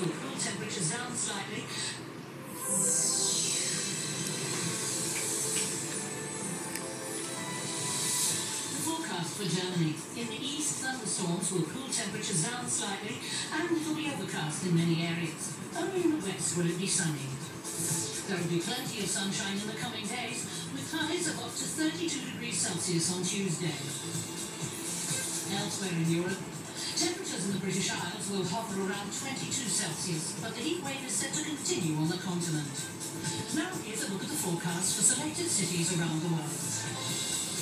will cool temperatures down slightly. For Germany. In the east, thunderstorms will cool temperatures down slightly, and it will be overcast in many areas. Only in the west will it be sunny. There will be plenty of sunshine in the coming days, with highs of up to 32 degrees Celsius on Tuesday. Elsewhere in Europe, temperatures in the British Isles will hover around 22 Celsius, but the heat wave is set to continue on the continent. Now here's a look at the forecast for selected cities around the world.